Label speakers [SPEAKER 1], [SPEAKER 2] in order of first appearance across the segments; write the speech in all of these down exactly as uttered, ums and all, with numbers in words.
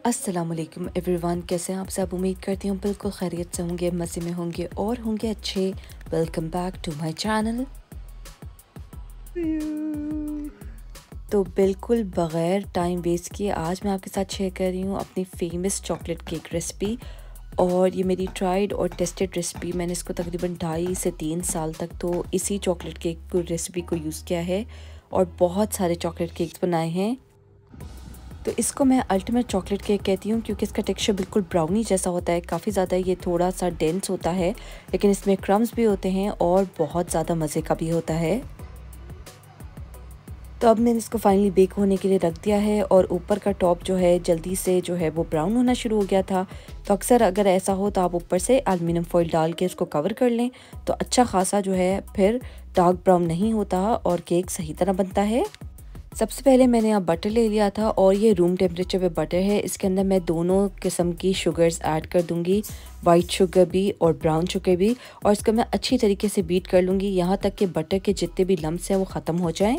[SPEAKER 1] अस्सलामुअलैकुम एवरीवन, कैसे हैं आप सब। उम्मीद करती हूँ बिल्कुल खैरियत से होंगे, मज़े में होंगे और होंगे अच्छे। Welcome back to my channel. तो बिल्कुल बग़ैर टाइम वेस्ट किए आज मैं आपके साथ शेयर कर रही हूँ अपनी फेमस चॉकलेट केक रेसिपी। और ये मेरी ट्राइड और टेस्टेड रेसिपी, मैंने इसको तकरीबन ढाई से तीन साल तक तो इसी चॉकलेट केक को रेसिपी को यूज़ किया है और बहुत सारे चॉकलेट केक्स बनाए हैं। तो इसको मैं अल्टीमेट चॉकलेट केक कहती हूँ क्योंकि इसका टेक्सचर बिल्कुल ब्राउनी जैसा होता है, काफ़ी ज़्यादा ये थोड़ा सा डेंस होता है, लेकिन इसमें क्रम्स भी होते हैं और बहुत ज़्यादा मज़े का भी होता है। तो अब मैंने इसको फाइनली बेक होने के लिए रख दिया है और ऊपर का टॉप जो है जल्दी से जो है वो ब्राउन होना शुरू हो गया था। तो अक्सर अगर ऐसा हो तो आप ऊपर से एल्युमिनियम फॉइल डाल के इसको कवर कर लें तो अच्छा खासा जो है फिर डार्क ब्राउन नहीं होता और केक सही तरह बनता है। सबसे पहले मैंने यहाँ बटर ले लिया था और ये रूम टेम्परेचर पे बटर है। इसके अंदर मैं दोनों किस्म की शुगर्स ऐड कर दूंगी, वाइट शुगर भी और ब्राउन शुगर भी, और इसको मैं अच्छी तरीके से बीट कर लूँगी यहाँ तक कि बटर के जितने भी लम्स हैं वो ख़त्म हो जाएं।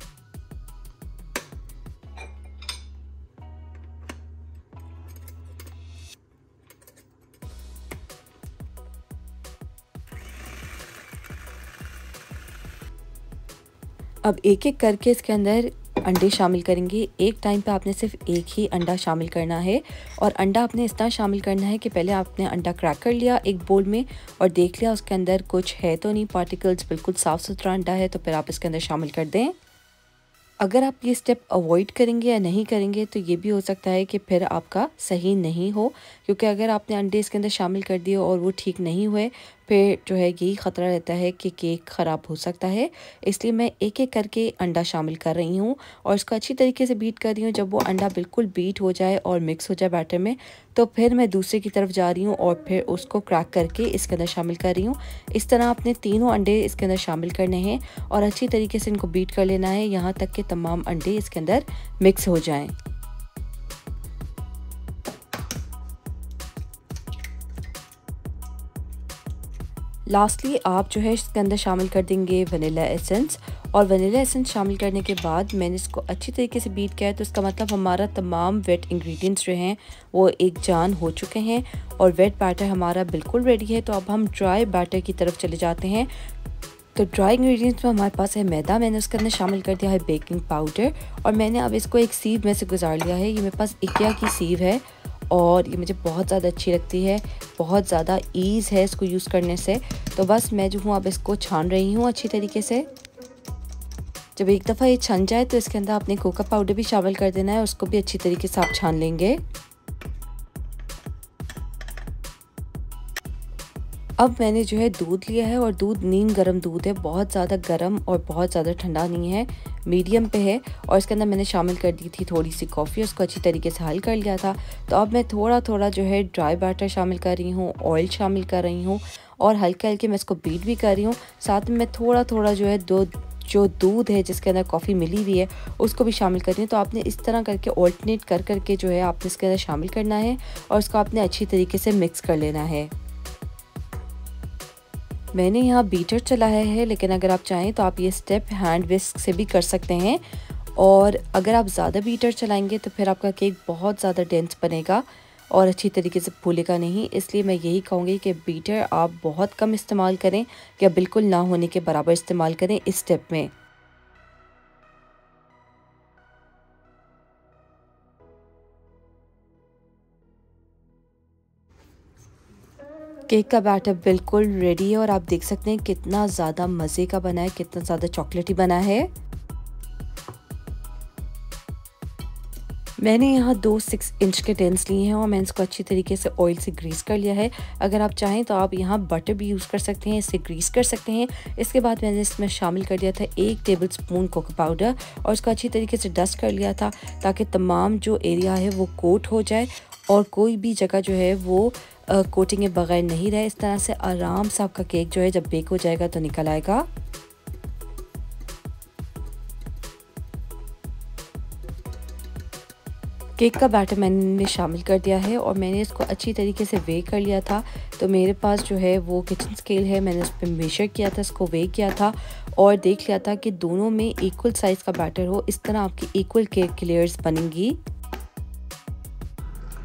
[SPEAKER 1] अब एक एक करके इसके अंदर अंडे शामिल करेंगे। एक टाइम पे आपने सिर्फ एक ही अंडा शामिल करना है और अंडा आपने इस तरह शामिल करना है कि पहले आपने अंडा क्रैक कर लिया एक बोल में और देख लिया उसके अंदर कुछ है तो नहीं, पार्टिकल्स, बिल्कुल साफ़ सुथरा अंडा है तो फिर आप इसके अंदर शामिल कर दें। अगर आप ये स्टेप अवॉइड करेंगे या नहीं करेंगे तो ये भी हो सकता है कि फिर आपका सही नहीं हो, क्योंकि अगर आपने अंडे इसके अंदर शामिल कर दिए और वो ठीक नहीं हुए फिर जो है यही ख़तरा रहता है कि केक ख़राब हो सकता है। इसलिए मैं एक एक करके अंडा शामिल कर रही हूँ और इसको अच्छी तरीके से बीट कर रही हूँ। जब वो अंडा बिल्कुल बीट हो जाए और मिक्स हो जाए बैटर में तो फिर मैं दूसरे की तरफ जा रही हूँ और फिर उसको क्रैक करके इसके अंदर शामिल कर रही हूँ। इस तरह आपने तीनों अंडे इसके अंदर शामिल करने हैं और अच्छी तरीके से इनको बीट कर लेना है यहाँ तक कि तमाम अंडे इसके अंदर मिक्स हो जाएं। लास्टली आप जो है इसके अंदर शामिल कर देंगे वनीला एसेंस, और वनीला एसेंस शामिल करने के बाद मैंने इसको अच्छी तरीके से बीट किया है। तो इसका मतलब हमारा तमाम वेट इंग्रेडिएंट्स जो हैं वो एक जान हो चुके हैं और वेट बैटर हमारा बिल्कुल रेडी है। तो अब हम ड्राई बैटर की तरफ चले जाते हैं। तो ड्राई इंग्रेडिएंट्स में हमारे पास है मैदा, मैंने उसके अंदर शामिल कर दिया है बेकिंग पाउडर, और मैंने अब इसको एक सीव में से गुजार लिया है। ये मेरे पास इकिया की सीव है और ये मुझे बहुत ज़्यादा अच्छी लगती है, बहुत ज़्यादा ईज़ है इसको यूज़ करने से। तो बस मैं जो हूँ अब इसको छान रही हूँ अच्छी तरीके से। जब एक दफ़ा ये छन जाए तो इसके अंदर आपने कोका पाउडर भी शामिल कर देना है, उसको भी अच्छी तरीके से आप छान लेंगे। अब मैंने जो है दूध लिया है और दूध नीम गर्म दूध है, बहुत ज़्यादा गर्म और बहुत ज़्यादा ठंडा नहीं है, मीडियम पे है। और इसके अंदर मैंने शामिल कर दी थी थोड़ी सी कॉफ़ी, उसको अच्छी तरीके से हल कर लिया था। तो अब मैं थोड़ा थोड़ा जो है ड्राई बैटर शामिल कर रही हूँ, ऑयल शामिल कर रही हूँ और हल्के हल्के मैं इसको बीट भी कर रही हूँ। साथ में मैं थोड़ा थोड़ा जो है दो जो दूध है जिसके अंदर कॉफ़ी मिली हुई है उसको भी शामिल कर रही हूँ। तो आपने इस तरह करके ऑल्टरनेट कर करके जो है आपने इसके अंदर शामिल करना है और उसको आपने अच्छी तरीके से मिक्स कर लेना है। मैंने यहाँ बीटर चलाया है, लेकिन अगर आप चाहें तो आप ये स्टेप हैंड विस्क से भी कर सकते हैं। और अगर आप ज़्यादा बीटर चलाएंगे तो फिर आपका केक बहुत ज़्यादा डेंस बनेगा और अच्छी तरीके से फूलेगा नहीं। इसलिए मैं यही कहूँगी कि बीटर आप बहुत कम इस्तेमाल करें या बिल्कुल ना होने के बराबर इस्तेमाल करें इस स्टेप में। केक का बैटर बिल्कुल रेडी है और आप देख सकते हैं कितना ज़्यादा मज़े का बना है, कितना ज़्यादा चॉकलेटी बना है। मैंने यहाँ दो सिक्स इंच के टिन्स लिए हैं और मैंने इसको अच्छी तरीके से ऑयल से ग्रीस कर लिया है। अगर आप चाहें तो आप यहाँ बटर भी यूज़ कर सकते हैं, इससे ग्रीस कर सकते हैं। इसके बाद मैंने इसमें शामिल कर दिया था एक टेबल स्पून कोको पाउडर और इसको अच्छी तरीके से डस्ट कर लिया था ताकि तमाम जो एरिया है वो कोट हो जाए और कोई भी जगह जो है वो कोटिंग के बगैर नहीं रहे। इस तरह से आराम से आपका केक जो है जब बेक हो जाएगा तो निकल आएगा। केक का बैटर मैंने शामिल कर दिया है और मैंने इसको अच्छी तरीके से वे कर लिया था। तो मेरे पास जो है वो किचन स्केल है, मैंने उस पर मेजर किया था, इसको वे किया था और देख लिया था कि दोनों में इक्वल साइज़ का बैटर हो। इस तरह आपकी इक्वल केक की लेयर्स बनेंगी।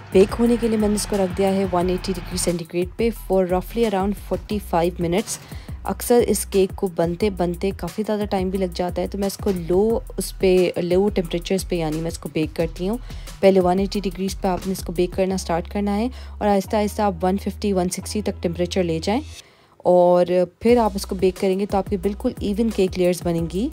[SPEAKER 1] बेक होने के लिए मैंने इसको रख दिया है वन एटी डिग्री सेंटीग्रेड पे फॉर रफली अराउंड फोर्टी फाइव मिनट्स। अक्सर इस केक को बनते बनते काफ़ी ज़्यादा टाइम भी लग जाता है, तो मैं इसको लो उस पर लो टेम्परेचर्स पे यानी मैं इसको बेक करती हूँ। पहले वन एटी डिग्रीज़ पे आपने इसको बेक करना स्टार्ट करना है और आहिस्ता आहिस्ता आप वन फिफ्टी वन सिक्सटी तक टेम्परेचर ले जाएं और फिर आप इसको बेक करेंगे तो आपकी बिल्कुल इवन केक लेयर्स बनेंगी।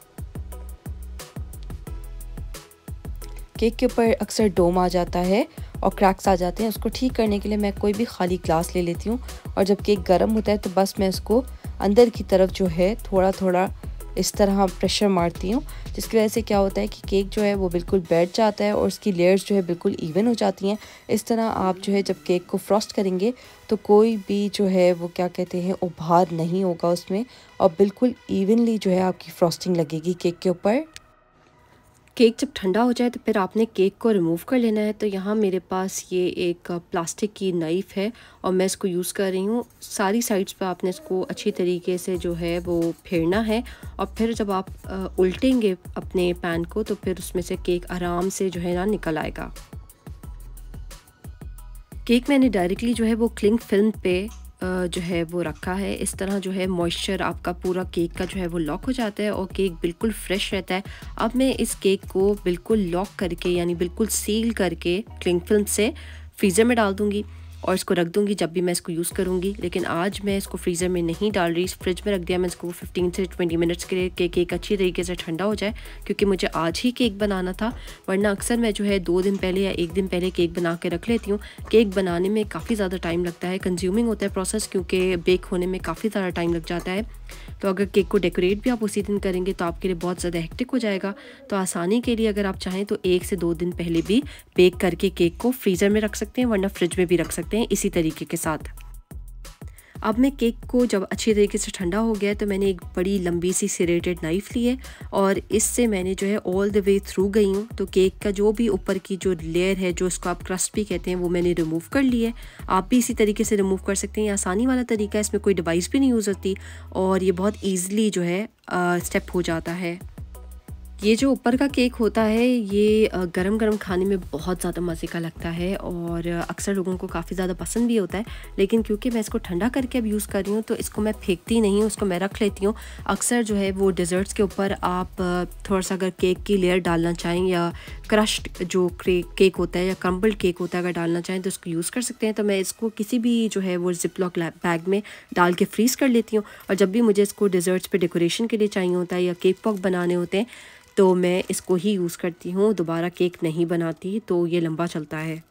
[SPEAKER 1] केक के ऊपर अक्सर डोम आ जाता है और क्रैक्स आ जाते हैं, उसको ठीक करने के लिए मैं कोई भी खाली ग्लास ले लेती हूँ और जब केक गर्म होता है तो बस मैं इसको अंदर की तरफ जो है थोड़ा थोड़ा इस तरह प्रेशर मारती हूँ, जिसकी वजह से क्या होता है कि केक जो है वो बिल्कुल बैठ जाता है और उसकी लेयर्स जो है बिल्कुल इवन हो जाती हैं। इस तरह आप जो है जब केक को फ्रॉस्ट करेंगे तो कोई भी जो है वो क्या कहते हैं उभार नहीं होगा उसमें और बिल्कुल इवनली जो है आपकी फ्रॉस्टिंग लगेगी केक के ऊपर। केक जब ठंडा हो जाए तो फिर आपने केक को रिमूव कर लेना है। तो यहाँ मेरे पास ये एक प्लास्टिक की नाइफ़ है और मैं इसको यूज़ कर रही हूँ। सारी साइड्स पे आपने इसको अच्छी तरीके से जो है वो फेरना है और फिर जब आप उल्टेंगे अपने पैन को तो फिर उसमें से केक आराम से जो है ना निकल आएगा। केक मैंने डायरेक्टली जो है वो क्लिंग फिल्म पे जो है वो रखा है। इस तरह जो है मॉइस्चर आपका पूरा केक का जो है वो लॉक हो जाता है और केक बिल्कुल फ्रेश रहता है। अब मैं इस केक को बिल्कुल लॉक करके यानी बिल्कुल सील करके क्लिंग फिल्म से फ्रीज़र में डाल दूँगी और इसको रख दूँगी जब भी मैं इसको यूज़ करूँगी। लेकिन आज मैं इसको फ्रीज़र में नहीं डाल रही, फ्रिज में रख दिया मैं इसको फिफ्टीन से ट्वेंटी मिनट्स के लिए कि केक अच्छी तरीके से ठंडा हो जाए, क्योंकि मुझे आज ही केक बनाना था। वरना अक्सर मैं जो है दो दिन पहले या एक दिन पहले केक बना के रख लेती हूँ। केक बनाने में काफ़ी ज़्यादा टाइम लगता है, कंज्यूमिंग होता है प्रोसेस, क्योंकि बेक होने में काफ़ी ज़्यादा टाइम लग जाता है। तो अगर केक को डेकोरेट भी आप उसी दिन करेंगे तो आपके लिए बहुत ज़्यादा हेक्टिक हो जाएगा। तो आसानी के लिए अगर आप चाहें तो एक से दो दिन पहले भी बेक करके केक को फ्रीज़र में रख सकते हैं, वरना फ्रिज में भी रख सकते हैं इसी तरीके के साथ। अब मैं केक को जब अच्छी तरीके से ठंडा हो गया तो मैंने एक बड़ी लंबी सी सेरेटेड नाइफ़ ली है और इससे मैंने जो है ऑल द वे थ्रू गई हूँ। तो केक का जो भी ऊपर की जो लेयर है, जो इसको आप क्रस्ट भी कहते हैं, वो मैंने रिमूव कर ली है। आप भी इसी तरीके से रिमूव कर सकते हैं, ये आसानी वाला तरीका है, इसमें कोई डिवाइस भी नहीं यूज़ होती और ये बहुत ईज़िली जो है स्टेप हो जाता है। ये जो ऊपर का केक होता है ये गरम गरम खाने में बहुत ज़्यादा मज़े का लगता है और अक्सर लोगों को काफ़ी ज़्यादा पसंद भी होता है। लेकिन क्योंकि मैं इसको ठंडा करके अब यूज़ कर रही हूँ तो इसको मैं फेंकती नहीं हूँ, उसको मैं रख लेती हूँ। अक्सर जो है वो डेज़र्ट्स के ऊपर आप थोड़ा सा अगर केक की लेयर डालना चाहें या क्रश्ड जो केक होता है या क्रम्बल्ड केक होता है अगर डालना चाहें तो इसको यूज़ कर सकते हैं। तो मैं इसको किसी भी जो है वो जिप लॉक बैग में डाल के फ्रीज़ कर लेती हूँ और जब भी मुझे इसको डेज़र्ट्स पे डेकोरेशन के लिए चाहिए होता है या केक पॉप बनाने होते हैं तो मैं इसको ही यूज़ करती हूँ, दोबारा केक नहीं बनाती, तो ये लंबा चलता है।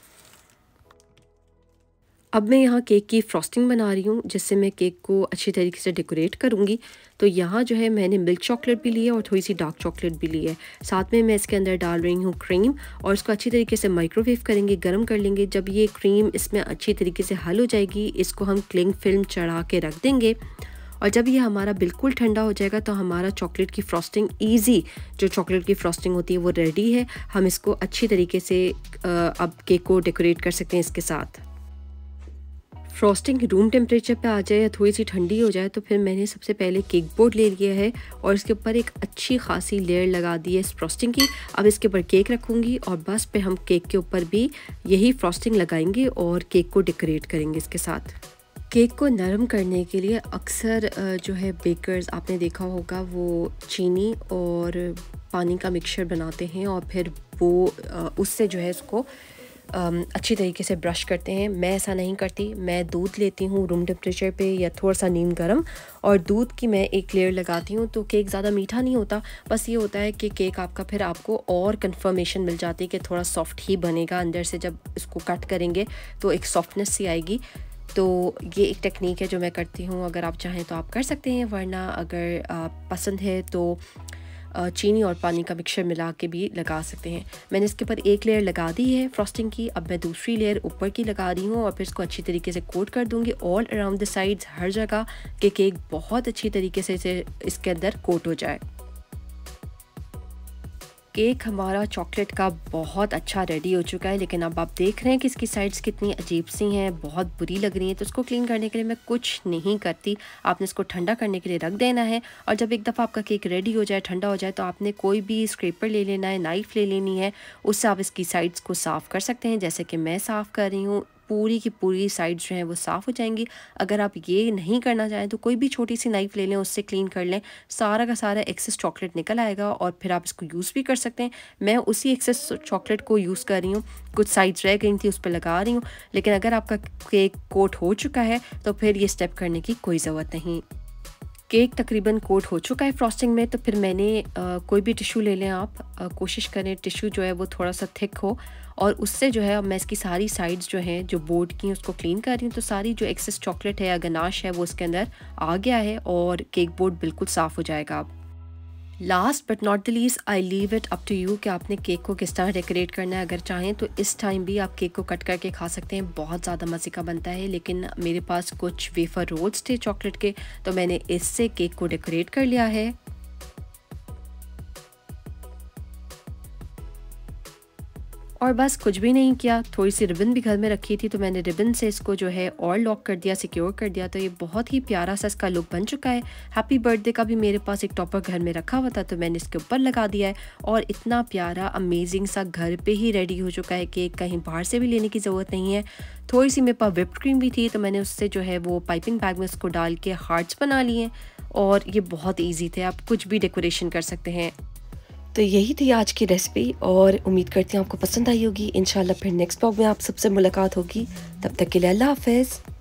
[SPEAKER 1] अब मैं यहाँ केक की फ्रॉस्टिंग बना रही हूँ जिससे मैं केक को अच्छी तरीके से डेकोरेट करूँगी। तो यहाँ जो है मैंने मिल्क चॉकलेट भी ली है और थोड़ी सी डार्क चॉकलेट भी ली है। साथ में मैं इसके अंदर डाल रही हूँ क्रीम और इसको अच्छी तरीके से माइक्रोवेव करेंगे, गर्म कर लेंगे। जब ये क्रीम इसमें अच्छी तरीके से हल हो जाएगी, इसको हम क्लिंग फिल्म चढ़ा के रख देंगे और जब ये हमारा बिल्कुल ठंडा हो जाएगा तो हमारा चॉकलेट की फ्रॉस्टिंग इजी जो चॉकलेट की फ्रॉस्टिंग होती है वो रेडी है। हम इसको अच्छी तरीके से अब केक को डेकोरेट कर सकते हैं इसके साथ। फ्रॉस्टिंग रूम टेम्परेचर पे आ जाए या थोड़ी सी ठंडी हो जाए तो फिर मैंने सबसे पहले केक बोर्ड ले लिया है और इसके ऊपर एक अच्छी खासी लेयर लगा दी है इस फ्रॉस्टिंग की। अब इसके ऊपर केक रखूँगी और बस पे हम केक के ऊपर भी यही फ्रॉस्टिंग लगाएंगे और केक को डेकोरेट करेंगे इसके साथ। केक को नरम करने के लिए अक्सर जो है बेकर्स आपने देखा होगा वो चीनी और पानी का मिक्सचर बनाते हैं और फिर वो उससे जो है इसको अच्छी तरीके से ब्रश करते हैं। मैं ऐसा नहीं करती, मैं दूध लेती हूँ रूम टेम्परेचर पे या थोड़ा सा नीम गर्म और दूध की मैं एक लेयर लगाती हूँ। तो केक ज़्यादा मीठा नहीं होता, बस ये होता है कि केक आपका फिर आपको और कंफर्मेशन मिल जाती है कि थोड़ा सॉफ्ट ही बनेगा। अंदर से जब इसको कट करेंगे तो एक सॉफ्टनेस सी आएगी। तो ये एक टेक्निक है जो मैं करती हूँ, अगर आप चाहें तो आप कर सकते हैं, वरना अगर आप पसंद है तो चीनी और पानी का मिक्सचर मिला के भी लगा सकते हैं। मैंने इसके ऊपर एक लेयर लगा दी है फ्रॉस्टिंग की, अब मैं दूसरी लेयर ऊपर की लगा रही हूँ और फिर इसको अच्छी तरीके से कोट कर दूँगी ऑल अराउंड द साइड्स, हर जगह कि केक बहुत अच्छी तरीके से इसके अंदर कोट हो जाए।
[SPEAKER 2] केक हमारा चॉकलेट का बहुत अच्छा रेडी हो चुका है, लेकिन अब आप देख रहे हैं कि इसकी साइड्स कितनी अजीब सी हैं, बहुत बुरी लग रही हैं। तो उसको क्लीन करने के लिए मैं कुछ नहीं करती, आपने इसको ठंडा करने के लिए रख देना है। और जब एक दफ़ा आपका केक रेडी हो जाए, ठंडा हो जाए, तो आपने कोई भी स्क्रैपर ले लेना है, नाइफ़ ले लेनी है, उससे आप इसकी साइड्स को साफ़ कर सकते हैं, जैसे कि मैं साफ़ कर रही हूँ। पूरी की पूरी साइड्स जो हैं वो साफ़ हो जाएंगी। अगर आप ये नहीं करना चाहें तो कोई भी छोटी सी नाइफ़ ले लें, उससे क्लीन कर लें, सारा का सारा एक्सेस चॉकलेट निकल आएगा और फिर आप इसको यूज़ भी कर सकते हैं। मैं उसी एक्सेस चॉकलेट को यूज़ कर रही हूँ, कुछ साइड्स रह गई थी उस पर लगा रही हूँ। लेकिन अगर आपका केक कोट हो चुका है तो फिर ये स्टेप करने की कोई ज़रूरत नहीं। केक तकरीबन कोट हो चुका है फ्रॉस्टिंग में, तो फिर मैंने आ, कोई भी टिश्यू ले लें आप, आ, कोशिश करें टिश्यू जो है वो थोड़ा सा थिक हो, और उससे जो है मैं इसकी सारी साइड्स जो हैं जो बोर्ड की उसको क्लीन कर रही हूँ। तो सारी जो एक्सेस चॉकलेट है या गनाश है वो इसके अंदर आ गया है और केक बोर्ड बिल्कुल साफ़ हो जाएगा। अब last but not the least, I leave it up to you कि आपने केक को किस तरह डेकोरेट करना है। अगर चाहें तो इस टाइम भी आप केक को कट करके खा सकते हैं, बहुत ज़्यादा मज़े का बनता है। लेकिन मेरे पास कुछ वेफर रोल्स थे चॉकलेट के, तो मैंने इससे केक को डेकोरेट कर लिया है। और बस कुछ भी नहीं किया, थोड़ी सी रिबन भी घर में रखी थी, तो मैंने रिबन से इसको जो है और लॉक कर दिया, सिक्योर कर दिया। तो ये बहुत ही प्यारा सा इसका लुक बन चुका है। हैप्पी बर्थडे का भी मेरे पास एक टॉपर घर में रखा हुआ था, तो मैंने इसके ऊपर लगा दिया है और इतना प्यारा अमेजिंग सा घर पे ही रेडी हो चुका है केक, कहीं बाहर से भी लेने की ज़रूरत नहीं है। थोड़ी सी मेरे पास व्हिप्ड क्रीम भी थी, तो मैंने उससे जो है वो पाइपिंग बैग में उसको डाल के हार्ट्स बना लिए और ये बहुत ईजी थे, आप कुछ भी डेकोरेशन कर सकते हैं।
[SPEAKER 1] तो यही थी आज की रेसिपी और उम्मीद करती हूँ आपको पसंद आई होगी। इंशाल्लाह फिर नेक्स्ट ब्लॉग में आप सबसे मुलाकात होगी, तब तक के लिए अल्लाह हाफ़िज़।